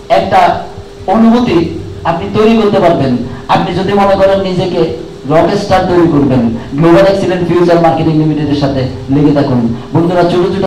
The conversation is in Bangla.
একটা অনুভূতি আপনি তৈরি করতে পারবেন। আপনি যদি মনে করেন নিজেকে রকেস্টার তৈরি করবেন, গ্লোবাল এক্সিলেন্ট ফিউচার মার্কেটিং লিমিটেডের সাথে লেগে থাকুন বন্ধুরা। ছোট ছোট